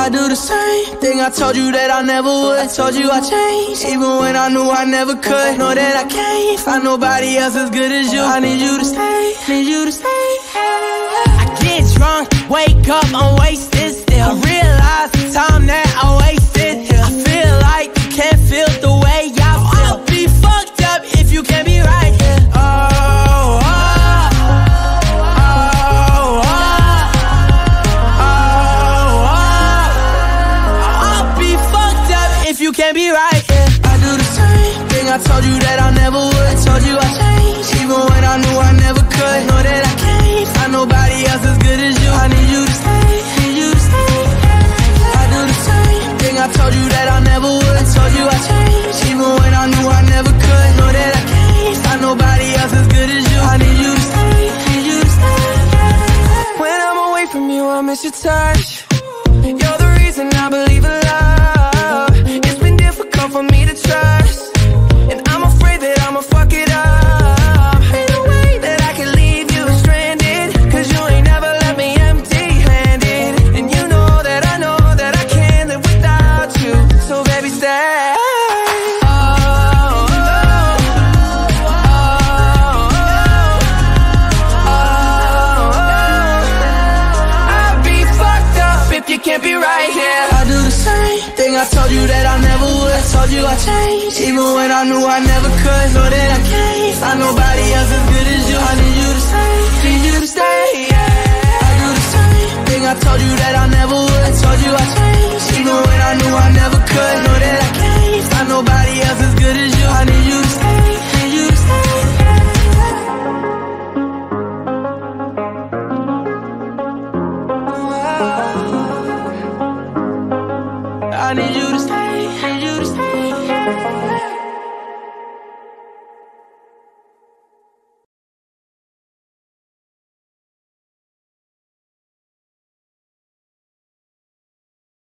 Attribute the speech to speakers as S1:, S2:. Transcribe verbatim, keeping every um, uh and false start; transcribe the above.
S1: I do the same thing I told you that I never would. I told you I changed, even when I knew I never could. Know that I can't find nobody else as good as you. I need you to stay, need you to stay. I get drunk, wake up, I'm wasted still. I realize the time that I wasted here. I feel like you can't feel the way I feel. I'll be fucked up if you can't be right here. Oh, oh, oh, oh, oh, oh. I'll be fucked up if you can't be right here. I do the same thing I told you that I never would. I told you I changed, even when I knew I never could. Know that I can't find nobody else as good as you. I need you to stay, need you to stay. I do the same thing I told you that I never would. I told you I changed, even when I knew I never could. Know that I can't find nobody else as good as you. I need you to stay, need you to stay. When I'm away from you, I miss your touch. You're the reason I believe in love. It's been difficult for me to trust, and I'm afraid that I'ma fuck it up. Ain't no way that I can leave you stranded, cause you ain't never left me empty-handed. And you know that I know that I can't live without you. So baby, stay. Oh, oh, oh, oh, oh. I'll be fucked up if you can't be right here. I do the same thing I told you that I never would. I told you I changed, even when I knew I never could. Know that I can't find nobody else as good as you. I need you to stay, need you to stay, yeah. I do the same thing I told you that I never would. I told you I changed, even when I knew I never could. Know that I can't find nobody else as good as you. I need you to stay, need you to stay, yeah. I need you